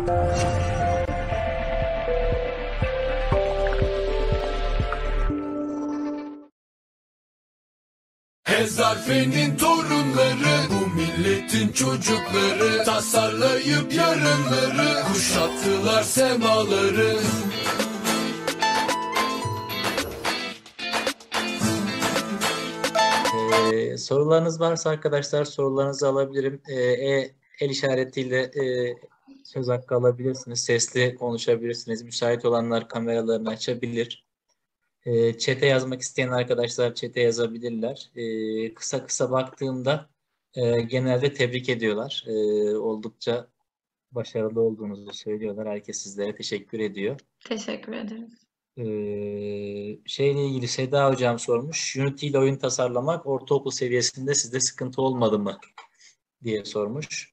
Hez harfinin torunları, bu milletin çocukları, tasarlayıp yarınları, kuşattılar semaları. Sorularınız varsa arkadaşlar sorularınızı alabilirim. El işaretiyle söz hakkı alabilirsiniz. Sesli konuşabilirsiniz. Müsait olanlar kameralarını açabilir. Chat'e yazmak isteyen arkadaşlar chat'e yazabilirler. Kısa kısa baktığımda genelde tebrik ediyorlar. Oldukça başarılı olduğunuzu söylüyorlar. Herkes sizlere teşekkür ediyor. Teşekkür ederiz. Şeyle ilgili Seda Hocam sormuş. Unity ile oyun tasarlamak ortaokul seviyesinde sizde sıkıntı olmadı mı diye sormuş.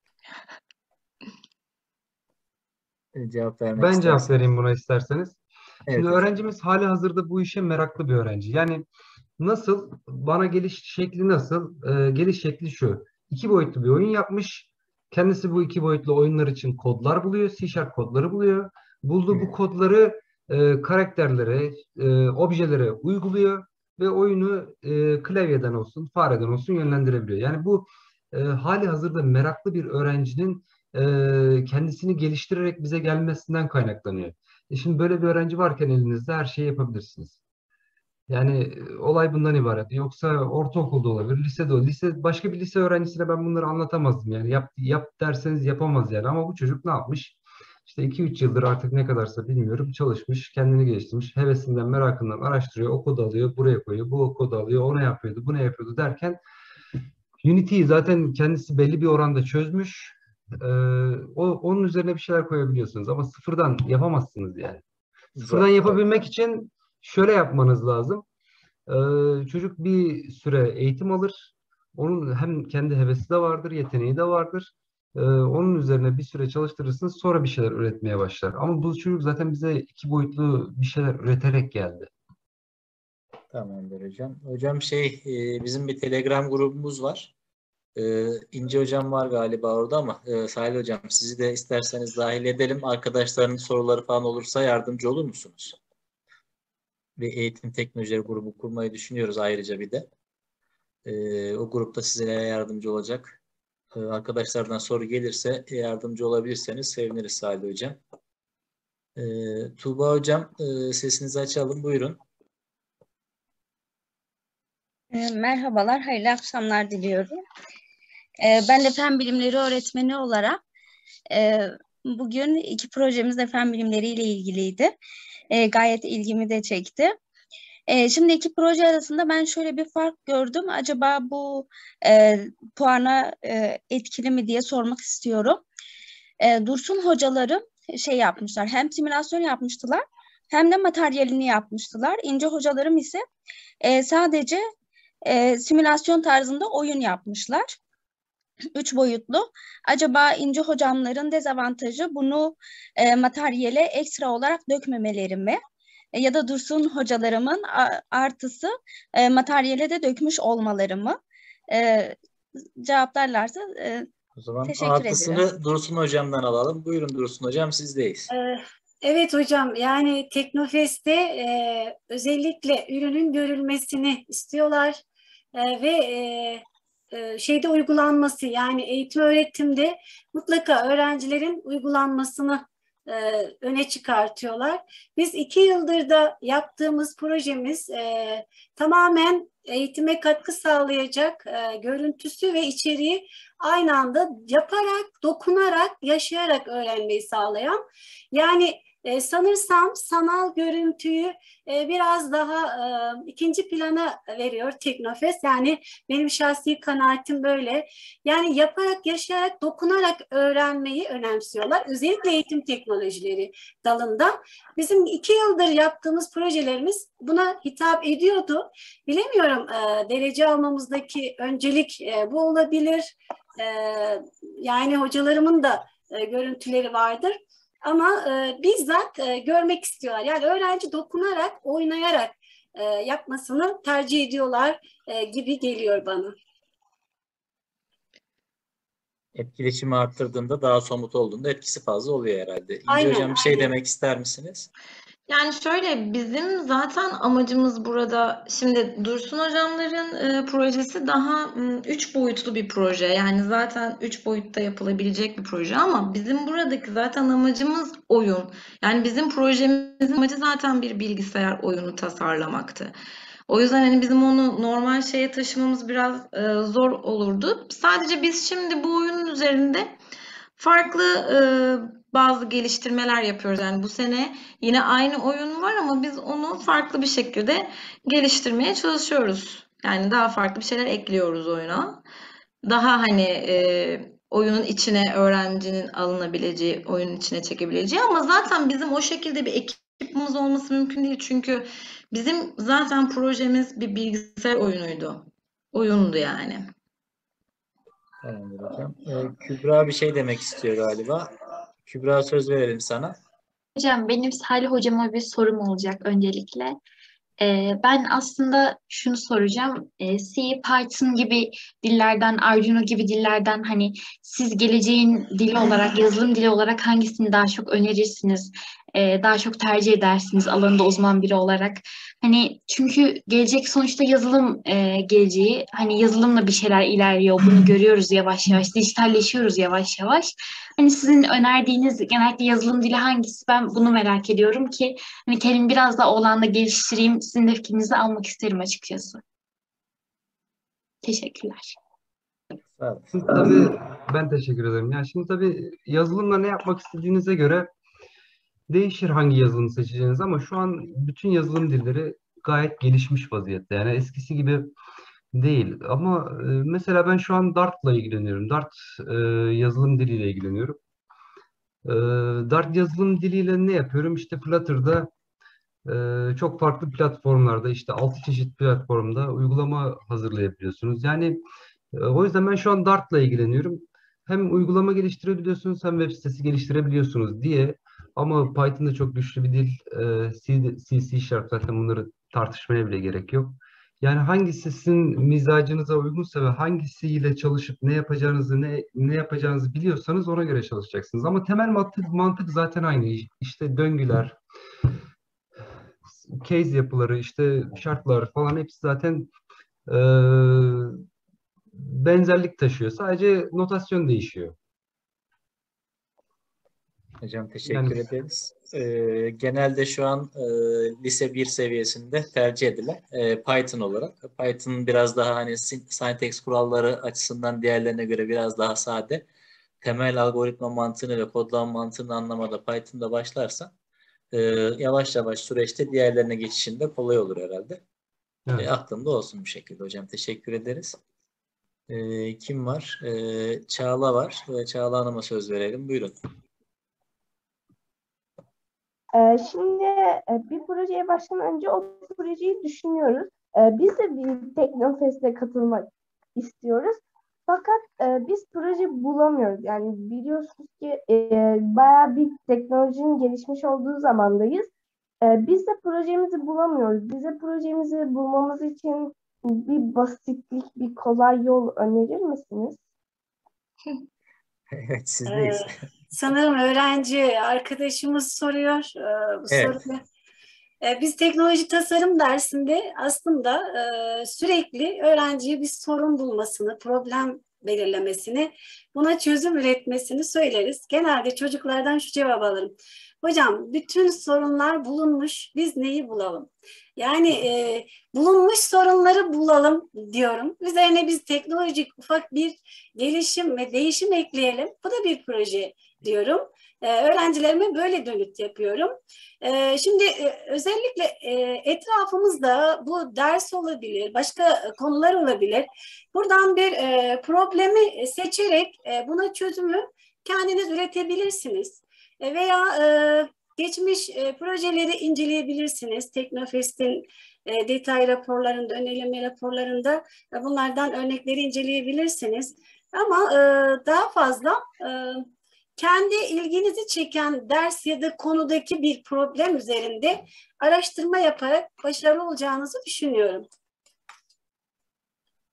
Cevap vermek Ben cevap isterseniz. vereyim buna isterseniz. Şimdi Evet. öğrencimiz halihazırda bu işe meraklı bir öğrenci. Yani nasıl, bana geliş şekli nasıl? Geliş şekli şu. 2 boyutlu bir oyun yapmış. Kendisi bu 2 boyutlu oyunlar için kodlar buluyor. C# kodları buluyor. Bulduğu bu kodları karakterlere, objelere uyguluyor ve oyunu klavyeden olsun, fareden olsun yönlendirebiliyor. Yani bu halihazırda meraklı bir öğrencinin kendisini geliştirerek bize gelmesinden kaynaklanıyor. Şimdi böyle bir öğrenci varken elinizde her şeyi yapabilirsiniz. Yani olay bundan ibaret. Yoksa ortaokulda olabilir, lisede olur. Başka bir lise öğrencisine ben bunları anlatamazdım. Yani yap derseniz yapamaz yani. Ama bu çocuk ne yapmış? İşte 2-3 yıldır artık ne kadarsa bilmiyorum çalışmış, kendini geliştirmiş. Hevesinden, merakından araştırıyor, o kodu alıyor, buraya koyuyor, bu kodu alıyor, o ne yapıyordu, bu ne yapıyordu derken Unity'yi zaten kendisi belli bir oranda çözmüş. Onun üzerine bir şeyler koyabiliyorsunuz ama sıfırdan yapamazsınız yani. Sıfırdan yapabilmek için şöyle yapmanız lazım. Çocuk bir süre eğitim alır. Onun hem kendi hevesi de vardır, yeteneği de vardır. Onun üzerine bir süre çalıştırırsınız, sonra bir şeyler üretmeye başlar. Ama bu çocuk zaten bize 2 boyutlu bir şeyler üreterek geldi. Tamamdır hocam. Hocam bizim bir Telegram grubumuz var. İnce hocam var galiba orada ama Salih hocam sizi de isterseniz dahil edelim. Arkadaşların soruları falan olursa yardımcı olur musunuz? Bir eğitim teknolojileri grubu kurmayı düşünüyoruz ayrıca bir de. O grupta sizlere yardımcı olacak. Arkadaşlardan soru gelirse yardımcı olabilirseniz seviniriz Salih hocam. Tuğba hocam sesinizi açalım. Buyurun. Merhabalar, hayırlı akşamlar diliyorum. Ben de fen bilimleri öğretmeni olarak bugün 2 projemiz de fen bilimleriyle ilgiliydi. Gayet ilgimi de çekti. Şimdi 2 proje arasında ben şöyle bir fark gördüm. Acaba bu puana etkili mi diye sormak istiyorum. Dursun hocalarım yapmışlar, hem simülasyon yapmıştılar hem de materyalini yapmıştılar. İnce hocalarım ise sadece simülasyon tarzında oyun yapmışlar. 3 boyutlu. Acaba İnce hocamların dezavantajı bunu materyale ekstra olarak dökmemeleri mi? Ya da Dursun hocalarımın artısı materyale de dökmüş olmaları mı? Cevaplarlarsa O zaman teşekkür artısını ederim. Dursun hocamdan alalım. Buyurun Dursun hocam sizdeyiz. Evet hocam, yani Teknofest'te özellikle ürünün görülmesini istiyorlar ve şeyde uygulanması, yani eğitim öğretimde mutlaka öğrencilerin uygulanmasını öne çıkartıyorlar. Biz 2 yıldır da yaptığımız projemiz tamamen eğitime katkı sağlayacak görüntüsü ve içeriği aynı anda yaparak, dokunarak, yaşayarak öğrenmeyi sağlayan. Yani sanırsam sanal görüntüyü biraz daha ikinci plana veriyor Teknofest. Yani benim şahsi kanaatim böyle. Yani yaparak, yaşayarak, dokunarak öğrenmeyi önemsiyorlar. Özellikle eğitim teknolojileri dalında. Bizim 2 yıldır yaptığımız projelerimiz buna hitap ediyordu. Bilemiyorum, derece almamızdaki öncelik bu olabilir. Yani hocalarımın da görüntüleri vardır. Ama bizzat görmek istiyorlar. Yani öğrenci dokunarak, oynayarak yapmasını tercih ediyorlar gibi geliyor bana. Etkileşimi arttırdığında, daha somut olduğunda etkisi fazla oluyor herhalde. İnce Aynen, hocam bir şey aynen. demek ister misiniz? Yani şöyle, bizim zaten amacımız burada, şimdi Dursun hocamların projesi daha 3 boyutlu bir proje. Yani zaten 3 boyutta yapılabilecek bir proje ama bizim buradaki zaten amacımız oyun. Yani bizim projemizin amacı zaten bir bilgisayar oyunu tasarlamaktı. O yüzden hani bizim onu normal şeye taşımamız biraz zor olurdu. Sadece biz şimdi bu oyunun üzerinde farklı bazı geliştirmeler yapıyoruz. Yani bu sene yine aynı oyun var ama biz onu farklı bir şekilde geliştirmeye çalışıyoruz. Yani daha farklı bir şeyler ekliyoruz oyuna. Daha hani oyunun içine öğrencinin alınabileceği, oyunun içine çekebileceği, ama zaten bizim o şekilde bir ekibimiz olması mümkün değil. Çünkü bizim zaten projemiz bir bilgisayar oyunuydu. Oyundu yani. Tamamdır hocam. Kübra bir şey demek istiyor galiba. Kübra, söz verelim sana. Hocam benim Salih hocama bir sorum olacak öncelikle. Ben aslında şunu soracağım. C, Python gibi dillerden, Arduino gibi dillerden hani siz geleceğin dili olarak, yazılım dili olarak hangisini daha çok önerirsiniz? Daha çok tercih edersiniz alanında uzman biri olarak? Hani çünkü gelecek sonuçta yazılım geleceği. Hani yazılımla bir şeyler ilerliyor. Bunu görüyoruz yavaş yavaş. Dijitalleşiyoruz yavaş yavaş. Hani sizin önerdiğiniz genellikle yazılım dili hangisi? Ben bunu merak ediyorum ki hani kendimi biraz da o alanda geliştireyim. Sizin de fikrinizi almak isterim açıkçası. Teşekkürler. Evet. Şimdi tabii ben teşekkür ederim. Yani şimdi tabii yazılımla ne yapmak istediğinize göre değişir hangi yazılımı seçeceğiniz, ama şu an bütün yazılım dilleri gayet gelişmiş vaziyette. Yani eskisi gibi değil. Ama mesela ben şu an Dart'la ilgileniyorum. Dart yazılım diliyle ilgileniyorum. E, Dart yazılım diliyle ne yapıyorum? İşte Flutter'da çok farklı platformlarda, işte 6 çeşit platformda uygulama hazırlayabiliyorsunuz. Yani o yüzden ben şu an Dart'la ilgileniyorum. Hem uygulama geliştirebiliyorsunuz hem web sitesi geliştirebiliyorsunuz diye. Ama Python da çok güçlü bir dil. C Sharp, zaten bunları tartışmaya bile gerek yok. Yani hangisi sizin mizacınıza uygunsa ve hangisiyle çalışıp ne yapacağınızı biliyorsanız ona göre çalışacaksınız. Ama temel mantık zaten aynı. İşte döngüler, case yapıları, işte şartlar falan hepsi zaten e, benzerlik taşıyor. Sadece notasyon değişiyor. Hocam Yani teşekkür ederiz. Genelde şu an lise 1 seviyesinde tercih edilen Python olarak. Python biraz daha hani syntax kuralları açısından diğerlerine göre biraz daha sade. Temel algoritma mantığını ve kodlama mantığını anlamada Python'da başlarsa yavaş yavaş süreçte diğerlerine geçişinde kolay olur herhalde. evet. Aklımda olsun bir şekilde hocam. Teşekkür ederiz. Kim var? Çağla var. Çağla Hanım'a söz verelim. Buyurun. Şimdi bir projeye başlamadan önce o projeyi düşünüyoruz. Biz de bir Teknofest'e katılmak istiyoruz. Fakat biz proje bulamıyoruz. Yani biliyorsunuz ki bayağı bir teknolojinin gelişmiş olduğu zamandayız. Biz de projemizi bulamıyoruz. Bize projemizi bulmamız için bir basitlik, bir kolay yol önerir misiniz? Evet, sizdeyiz. Sanırım öğrenci arkadaşımız soruyor bu Evet. soruyu. Biz teknoloji tasarım dersinde aslında sürekli öğrenciye bir sorun bulmasını, problem belirlemesini, buna çözüm üretmesini söyleriz. Genelde çocuklardan şu cevap alırım. Hocam bütün sorunlar bulunmuş, biz neyi bulalım? Yani bulunmuş sorunları bulalım diyorum. Üzerine biz teknolojik ufak bir gelişim ve değişim ekleyelim. Bu da bir proje diyorum. Öğrencilerime böyle dönüt yapıyorum. Şimdi özellikle etrafımızda bu ders olabilir, başka konular olabilir. Buradan bir problemi seçerek buna çözümü kendiniz üretebilirsiniz. Veya geçmiş projeleri inceleyebilirsiniz. Teknofest'in detay raporlarında, öneleme raporlarında bunlardan örnekleri inceleyebilirsiniz. Ama daha fazla kendi ilginizi çeken ders ya da konudaki bir problem üzerinde araştırma yaparak başarılı olacağınızı düşünüyorum.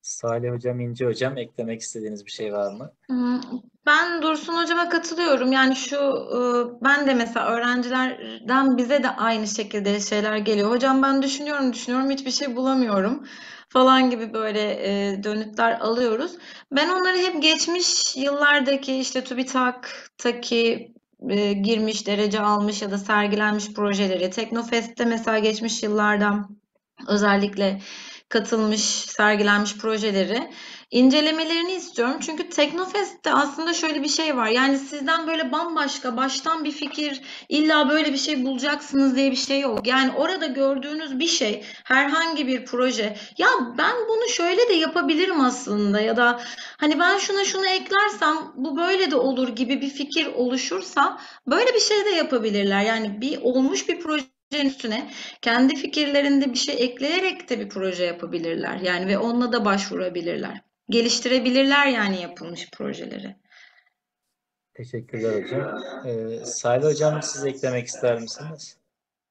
Salih Hocam, İnci Hocam, eklemek istediğiniz bir şey var mı? Ben Dursun hocama katılıyorum. Yani ben de mesela öğrencilerden bize de aynı şekilde şeyler geliyor. Hocam ben düşünüyorum hiçbir şey bulamıyorum falan gibi böyle dönütler alıyoruz. Ben onları hep geçmiş yıllardaki işte TÜBİTAK'taki girmiş, derece almış ya da sergilenmiş projeleri, Teknofest'te mesela geçmiş yıllardan özellikle katılmış, sergilenmiş projeleri incelemelerini istiyorum. Çünkü Teknofest'te aslında şöyle bir şey var. Yani sizden böyle bambaşka, baştan bir fikir, illa böyle bir şey bulacaksınız diye bir şey yok. Yani orada gördüğünüz bir şey, herhangi bir proje, ya ben bunu şöyle de yapabilirim aslında ya da hani ben şunu eklersem bu böyle de olur gibi bir fikir oluşursa böyle bir şey de yapabilirler. Yani olmuş bir projenin üstüne kendi fikirlerinde bir şey ekleyerek de bir proje yapabilirler. Yani ve onunla da başvurabilirler. Geliştirebilirler yani yapılmış projeleri. Teşekkürler hocam. Salih Hocam, siz eklemek ister misiniz?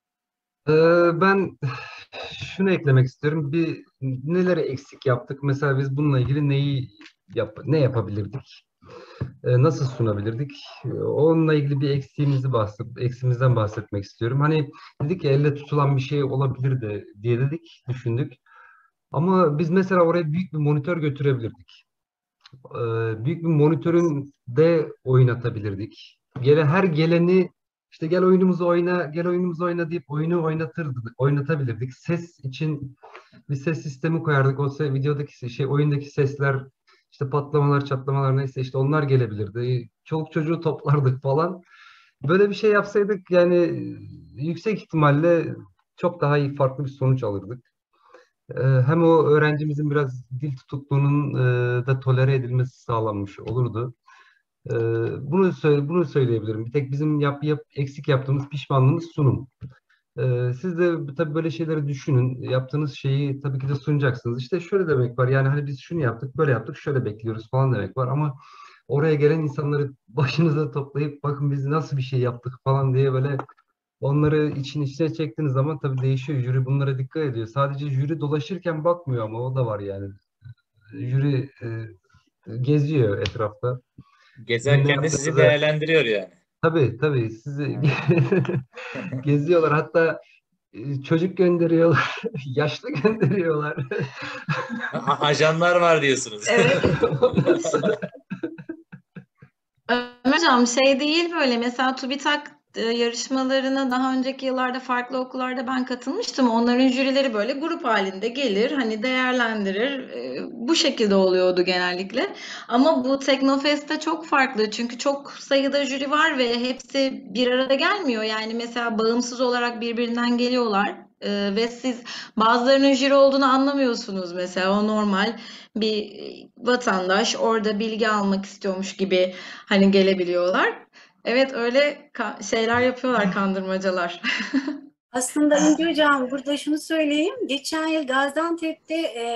Ben şunu eklemek istiyorum. Neleri eksik yaptık? Mesela biz bununla ilgili ne yapabilirdik? Nasıl sunabilirdik? Onunla ilgili bir eksiğimizden bahsetmek istiyorum. Hani dedik ya, elle tutulan bir şey olabilir de diye düşündük. Ama biz mesela oraya büyük bir monitör götürebilirdik. Büyük bir monitörün de oynatabilirdik. Her geleni işte gel oyunumuzu oyna, gel oyunumuzu oyna deyip oyunu oynatabilirdik. Ses için bir ses sistemi koyardık. Videodaki oyundaki sesler, işte patlamalar, çatlamalar neyse işte onlar gelebilirdi. Çoluk çocuğu toplardık falan. Böyle bir şey yapsaydık yani yüksek ihtimalle çok daha iyi, farklı bir sonuç alırdık. Hem o öğrencimizin biraz dil tutukluğunun da tolere edilmesi sağlanmış olurdu. Ee, bunu söyleyebilirim. Bir tek bizim eksik yaptığımız pişmanlığımız sunum. Siz de tabii böyle şeyleri düşünün. Yaptığınız şeyi tabii ki de sunacaksınız. İşte şöyle demek var. Yani hani biz şunu yaptık, böyle yaptık, şöyle bekliyoruz falan demek var. Ama oraya gelen insanları başınıza toplayıp bakın biz nasıl bir şey yaptık falan diye böyle onları için içine çektiğiniz zaman tabii değişiyor. Jüri bunlara dikkat ediyor. Sadece jüri dolaşırken bakmıyor ama o da var yani. Jüri geziyor etrafta. Sizin ne Gezerken de sizi yaptığınızı, değerlendiriyor yani. tabii sizi Ha. geziyorlar. Hatta çocuk gönderiyorlar, yaşlı gönderiyorlar. Ajanlar var diyorsunuz. Evet. Ondan sonra Ömer Hocam şey değil böyle mesela TÜBİTAK yarışmalarına daha önceki yıllarda farklı okullarda ben katılmıştım. Onların jürileri böyle grup halinde gelir hani değerlendirir. Bu şekilde oluyordu genellikle. Ama bu Teknofest'te çok farklı çünkü çok sayıda jüri var ve hepsi bir arada gelmiyor. Yani mesela bağımsız olarak birbirinden geliyorlar. Ve siz bazılarının jüri olduğunu anlamıyorsunuz mesela o normal bir vatandaş orada bilgi almak istiyormuş gibi hani gelebiliyorlar. Evet öyle şeyler yapıyorlar kandırmacalar. Aslında İnci Hocam burada şunu söyleyeyim. Geçen yıl Gaziantep'te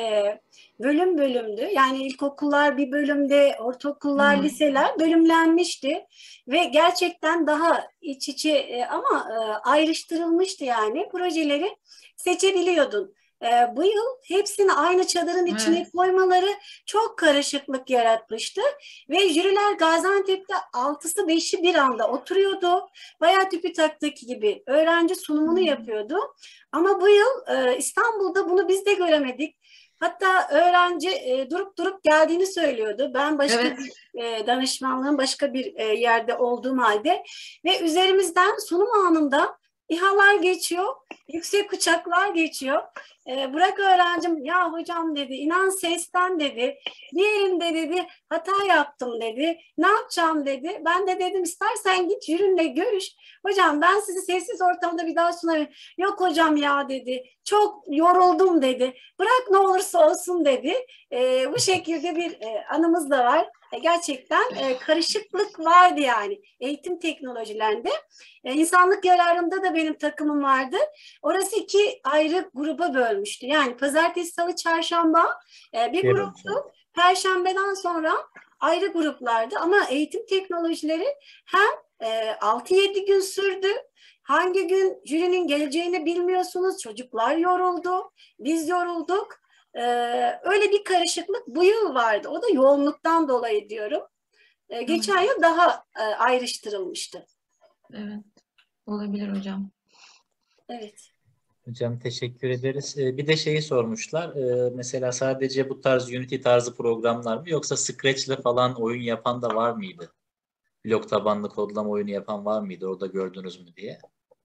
bölüm bölümdü. Yani ilkokullar bir bölümde, ortaokullar, Hmm. liseler bölümlenmişti. Ve gerçekten daha iç içe ama ayrıştırılmıştı yani. Projeleri seçebiliyordun. Bu yıl hepsini aynı çadırın içine Evet. koymaları çok karışıklık yaratmıştı. Ve jüriler Gaziantep'te 6'sı 5'i bir anda oturuyordu. Bayağı TÜBİTAK'taki gibi öğrenci sunumunu yapıyordu. Ama bu yıl İstanbul'da bunu biz de göremedik. Hatta öğrenci durup durup geldiğini söylüyordu. Ben başka Evet. bir danışmanlığın başka bir yerde olduğum halde ve üzerimizden sunum anında İHA'lar geçiyor, yüksek uçaklar geçiyor. Bırak öğrencim, ya hocam dedi, inan sesten dedi, diğerinde dedi, hata yaptım dedi, ne yapacağım dedi. Ben de dedim istersen git jürinle görüş. Hocam ben sizi sessiz ortamda bir daha sunarım. Yok hocam ya dedi, çok yoruldum dedi. Bırak ne olursa olsun dedi. Bu şekilde bir anımız da var. Gerçekten karışıklık vardı yani eğitim teknolojilerinde. İnsanlık yararında da benim takımım vardı. Orası 2 ayrı gruba bölmüştü. Yani pazartesi, salı, çarşamba bir Evet gruptu. hocam. Perşembeden sonra ayrı gruplardı. Ama eğitim teknolojileri hem 6-7 gün sürdü. Hangi gün jürinin geleceğini bilmiyorsunuz. Çocuklar yoruldu. Biz yorulduk. Öyle bir karışıklık bu yıl vardı. O da yoğunluktan dolayı diyorum. Geçen yıl daha ayrıştırılmıştı. Evet, olabilir hocam. Evet. Hocam teşekkür ederiz. Bir de şeyi sormuşlar. Mesela sadece bu tarz Unity tarzı programlar mı yoksa Scratch'le falan oyun yapan da var mıydı? Blok tabanlı kodlama oyunu yapan var mıydı? Orada gördünüz mü diye.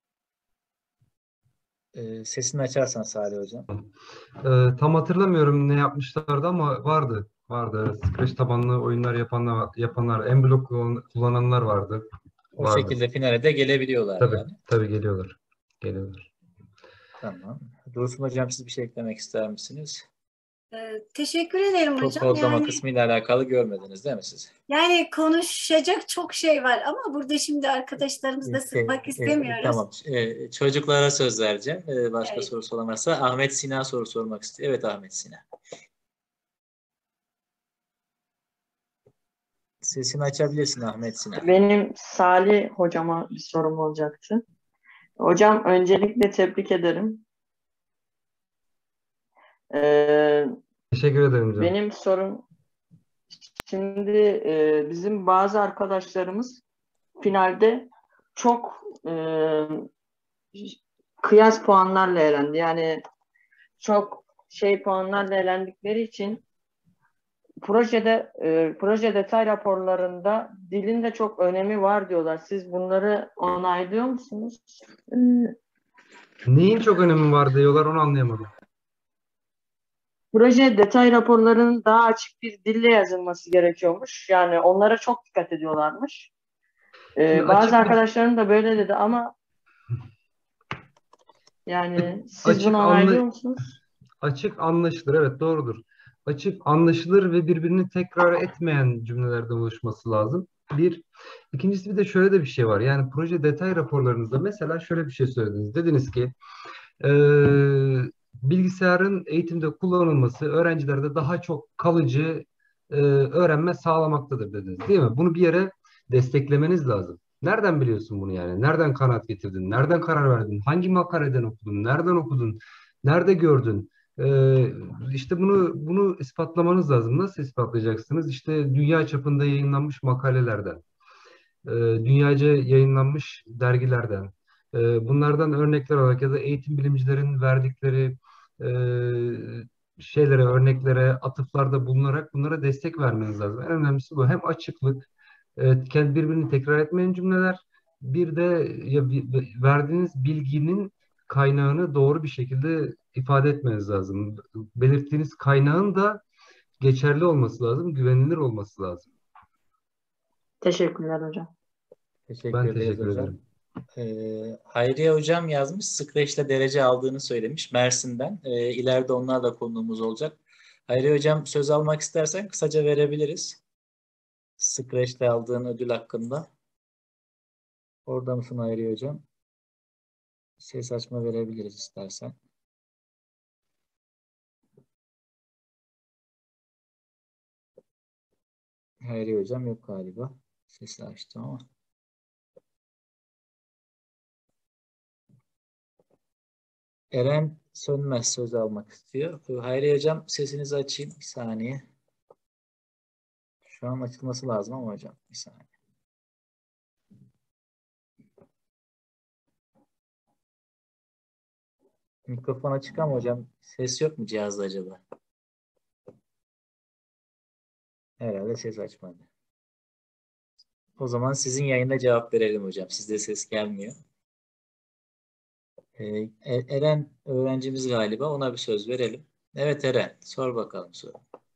Sesini açarsan Salih hocam. Tam hatırlamıyorum ne yapmışlardı ama vardı. Vardı. Evet. Scratch tabanlı oyunlar yapanlar, M-Block kullananlar vardı. O Vardı. şekilde finale de gelebiliyorlar Tabii, yani. tabii geliyorlar. Geliyorlar. Tamam. Dursun hocam siz bir şey eklemek ister misiniz? Teşekkür ederim hocam. Kodlama kısmıyla alakalı görmediniz değil mi siz? Yani konuşacak çok şey var ama burada şimdi arkadaşlarımızı da sıkmak istemiyoruz. Tamam. Çocuklara söz vereceğim. Başka Evet. sorusu olan varsa Ahmet Sina soru sormak istiyor. Evet Ahmet Sina. Sesini açabilirsin Ahmet Sina. Benim Salih hocama bir sorum olacaktı. Hocam öncelikle tebrik ederim. Teşekkür ederim hocam. Benim sorum şimdi bizim bazı arkadaşlarımız finalde çok kıyas puanlarla elendi. Yani çok puanlarla elendikleri için proje detay raporlarında dilin de çok önemi var diyorlar. Siz bunları onaylıyor musunuz? Neyin çok önemi var diyorlar onu anlayamadım. Proje detay raporlarının daha açık bir dille yazılması gerekiyormuş. Yani onlara çok dikkat ediyorlarmış. Şimdi Bazı arkadaşlarım da böyle dedi ama yani siz bunu onaylıyor musunuz? Açık anlaşılır, evet doğrudur. Açık anlaşılır ve birbirini tekrar etmeyen cümlelerden oluşması lazım. Bir. İkincisi bir de şöyle de bir şey var. Yani proje detay raporlarınızda mesela şöyle bir şey söylediniz. Dediniz ki bilgisayarın eğitimde kullanılması öğrencilerde daha çok kalıcı öğrenme sağlamaktadır dediniz, değil mi? Bunu bir yere desteklemeniz lazım. Nereden biliyorsun bunu yani? Nereden kanaat getirdin? Nereden karar verdin? Hangi makaleden okudun? Nereden okudun? Nerede gördün? İşte bunu ispatlamanız lazım. Nasıl ispatlayacaksınız? İşte dünya çapında yayınlanmış makalelerden, dünyaca yayınlanmış dergilerden, bunlardan örnekler olarak ya da eğitim bilimcilerin verdikleri e, örneklere, atıflarda bulunarak bunlara destek vermeniz lazım. En önemlisi bu. Hem açıklık, birbirini tekrar etmeyen cümleler, bir de verdiğiniz bilginin kaynağını doğru bir şekilde ifade etmeniz lazım. Belirttiğiniz kaynağın da geçerli olması lazım, güvenilir olması lazım. Teşekkürler hocam. Teşekkür Ben ederiz teşekkür hocam. ederim. Hayriye hocam yazmış. Scratch'le derece aldığını söylemiş Mersin'den. İleride onlarla konuğumuz olacak. Hayriye hocam söz almak istersen kısaca verebiliriz. Scratch'le aldığın ödül hakkında. Orada mısın Hayriye hocam? Ses açma verebiliriz istersen. Hayriye hocam yok galiba. Sesi açtım ama. Eren Sönmez söz almak istiyor. Hayriye hocam sesinizi açayım. Bir saniye. Şu an açılması lazım ama hocam. Bir saniye. Mikrofon açık ama hocam ses yok mu cihazda acaba? Herhalde ses açmadı. O zaman sizin yayında cevap verelim hocam. Sizde ses gelmiyor. Eren öğrencimiz galiba. Ona bir söz verelim. Evet Eren, sor bakalım soru.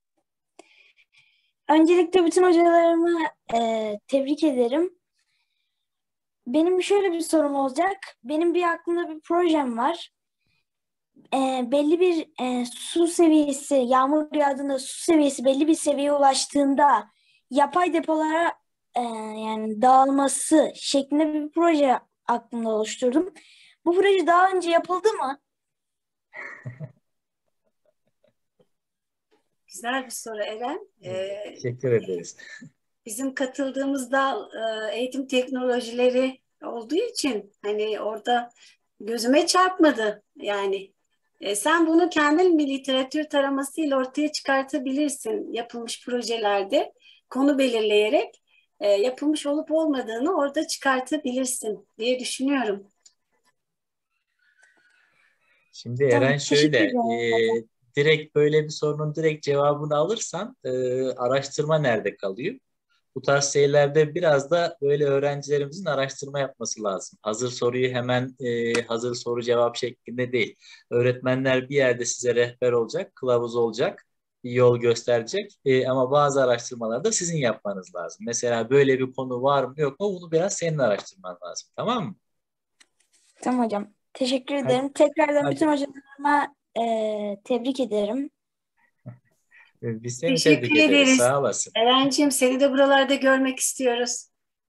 Öncelikle bütün hocalarımı tebrik ederim. Benim şöyle bir sorum olacak. Benim bir aklımda bir projem var. Belli bir su seviyesi, yağmur yağdığında su seviyesi belli bir seviyeye ulaştığında yapay depolara yani dağılması şeklinde bir proje aklımda oluşturdum. Bu proje daha önce yapıldı mı? Güzel bir soru Eren. Teşekkür ederiz. Bizim katıldığımız dal eğitim teknolojileri olduğu için hani orada gözüme çarpmadı yani. Sen bunu kendin bir literatür taramasıyla ortaya çıkartabilirsin yapılmış projelerde. Konu belirleyerek yapılmış olup olmadığını orada çıkartabilirsin diye düşünüyorum. Şimdi Tamam, Eren teşekkür şöyle, ederim. direkt böyle bir sorunun direkt cevabını alırsan araştırma nerede kalıyor? Bu tarz şeylerde biraz da böyle öğrencilerimizin araştırma yapması lazım. Hazır soruyu hemen hazır soru cevap şeklinde değil. Öğretmenler bir yerde size rehber olacak, kılavuz olacak, bir yol gösterecek. Ama bazı araştırmalarda sizin yapmanız lazım. Mesela böyle bir konu var mı yok mu? Bunu biraz senin araştırman lazım. Tamam mı? Tamam hocam. Teşekkür Hadi, ederim. Tekrardan bütün hadi. hocalarıma tebrik ederim. Biz seni tebrik Teşekkür ederiz. ederiz. Sağ olasın. Erencim, seni de buralarda görmek istiyoruz.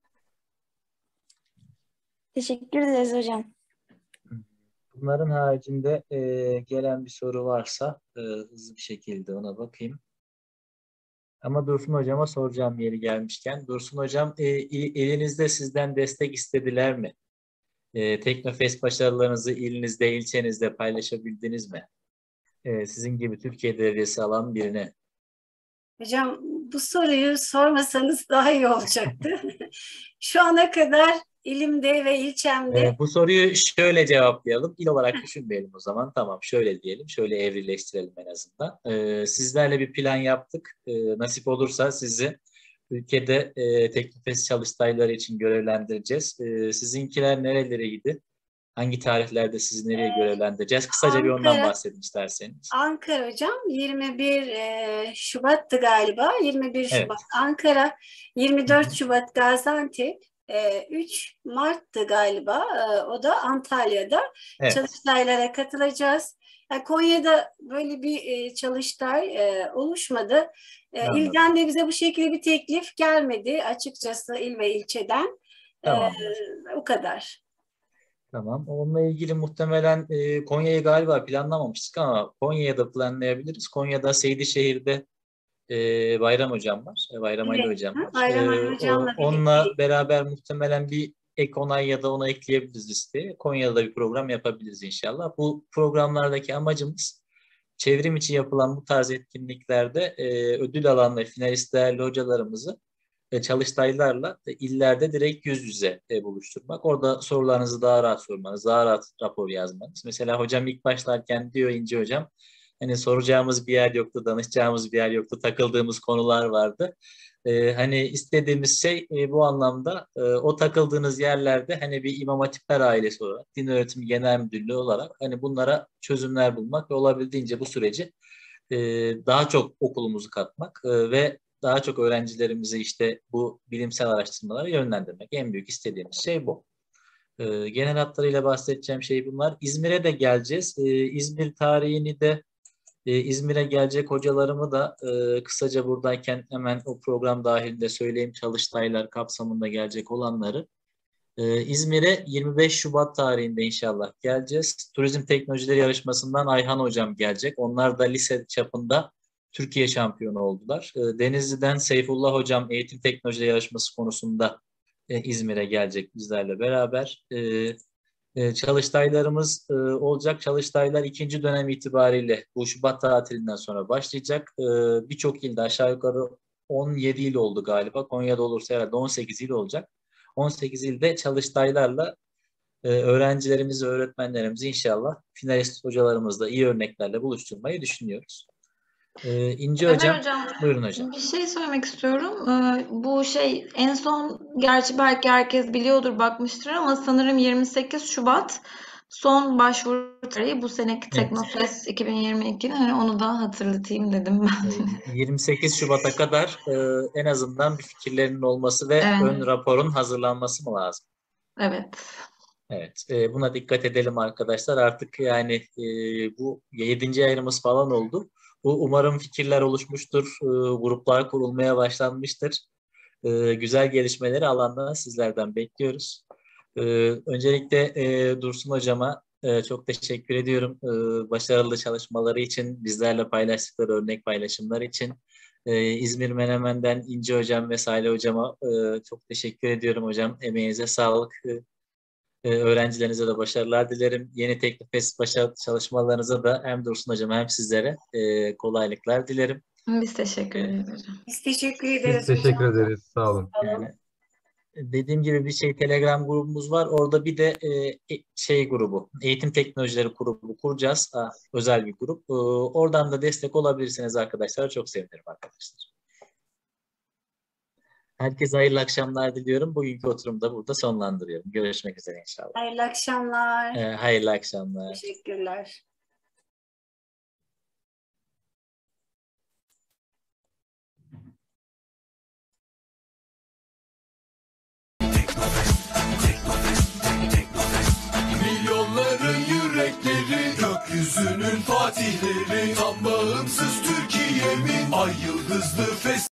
Teşekkür ederiz hocam. Bunların haricinde gelen bir soru varsa hızlı bir şekilde ona bakayım. Ama Dursun Hocam'a soracağım yeri gelmişken. Dursun Hocam, elinizde sizden destek istediler mi? Teknofest başarılarınızı ilinizde, ilçenizde paylaşabildiniz mi? Sizin gibi Türkiye derecesi alan birine. Hocam, bu soruyu sormasanız daha iyi olacaktı. Şu ana kadar ilimde ve ilçemde Bu soruyu şöyle cevaplayalım. İl olarak düşünmeyelim o zaman. Tamam, şöyle diyelim. Şöyle evrileştirelim en azından. Sizlerle bir plan yaptık. Nasip olursa sizi ülkede Teknofest çalıştayları için görevlendireceğiz. Sizinkiler nerelereydi? Hangi tarihlerde sizi nereye görevlendireceğiz? Kısaca bir ondan Ankara, bahsedin isterseniz. Ankara hocam 21 Şubat'tı galiba. 21 Şubat Evet. Ankara, Hı 24 hı. Şubat Gaziantep, 3 Mart'tı galiba. O da Antalya'da Evet. çalıştaylara katılacağız. Konya'da böyle bir çalıştay oluşmadı. Anladım. İlden de bize bu şekilde bir teklif gelmedi açıkçası il ve ilçeden. Tamamdır. O kadar. Tamam. Onunla ilgili muhtemelen Konya'yı galiba planlamamıştık ama Konya'ya da planlayabiliriz. Konya'da Seydişehir'de Bayram Hocam var. Bayram Ali Evet, Hocam var. Bayram Ali Hocam'la Onunla birlikte. beraber muhtemelen bir ek onay ya da onu ekleyebiliriz listeye. Konya'da da bir program yapabiliriz inşallah. Bu programlardaki amacımız çevrim içi yapılan bu tarz etkinliklerde ödül alan ve finalist değerli hocalarımızı çalıştaylarla illerde direkt yüz yüze buluşturmak. Orada sorularınızı daha rahat sormanız, daha rahat rapor yazmanız. Mesela hocam ilk başlarken diyor İnci hocam, hani soracağımız bir yer yoktu, danışacağımız bir yer yoktu, takıldığımız konular vardı. Hani istediğimiz şey bu anlamda o takıldığınız yerlerde hani bir İmam Hatipler ailesi olarak, Din Öğretimi Genel Müdürlüğü olarak hani bunlara çözümler bulmak ve olabildiğince bu süreci e, daha çok okulumuzu katmak ve daha çok öğrencilerimizi işte bu bilimsel araştırmalara yönlendirmek. En büyük istediğimiz şey bu. Genel hatlarıyla bahsedeceğim şey bunlar. İzmir'e de geleceğiz. İzmir tarihini de İzmir'e gelecek hocalarımı da kısaca buradayken hemen o program dahilinde söyleyeyim, çalıştaylar kapsamında gelecek olanları. İzmir'e 25 Şubat tarihinde inşallah geleceğiz. Turizm Teknolojileri Yarışması'ndan Ayhan Hocam gelecek. Onlar da lise çapında Türkiye şampiyonu oldular. Denizli'den Seyfullah Hocam Eğitim Teknolojileri Yarışması konusunda İzmir'e gelecek bizlerle beraber. Çalıştaylarımız olacak. Çalıştaylar ikinci dönem itibariyle bu Şubat tatilinden sonra başlayacak. Birçok ilde aşağı yukarı 17 il oldu galiba. Konya'da olursa herhalde 18 il olacak. 18 ilde çalıştaylarla öğrencilerimizi, öğretmenlerimizi inşallah finalist hocalarımızla iyi örneklerle buluşturmayı düşünüyoruz. İnci Ömer Hocam, Hocam, buyurun hocam. bir şey söylemek istiyorum. Bu şey en son, gerçi belki herkes biliyordur, bakmıştır ama sanırım 28 Şubat son başvuru tarihi bu seneki Evet. Teknofest 2022'nin. Hani onu da hatırlatayım dedim ben. 28 Şubat'a kadar en azından bir fikirlerinin olması ve Evet, ön raporun hazırlanması mı lazım? evet. Evet, buna dikkat edelim arkadaşlar. Artık yani bu 7. ayımız falan oldu. Bu umarım fikirler oluşmuştur, gruplar kurulmaya başlanmıştır. Güzel gelişmeleri alandan sizlerden bekliyoruz. Öncelikle Dursun Hocama çok teşekkür ediyorum. Başarılı çalışmaları için, bizlerle paylaştıkları örnek paylaşımlar için. İzmir Menemen'den İnci Hocam ve Salih Hocama çok teşekkür ediyorum hocam. Emeğinize sağlık. Öğrencilerinize de başarılar dilerim. Yeni Teknofest çalışmalarınıza da hem Dursun Hocam hem sizlere kolaylıklar dilerim. Biz teşekkür ederiz hocam. Biz teşekkür Biz ederiz teşekkür hocam. ederiz. Sağ olun. Yani dediğim gibi bir Telegram grubumuz var. Orada bir de grubu, eğitim teknolojileri grubu kuracağız. Özel bir grup. Oradan da destek olabilirsiniz arkadaşlar. Çok sevinirim arkadaşlar. Herkese hayırlı akşamlar diliyorum. Bugünkü oturumu da burada sonlandırıyorum. Görüşmek üzere inşallah. Hayırlı akşamlar. Hayırlı akşamlar. Teşekkürler. Teknofest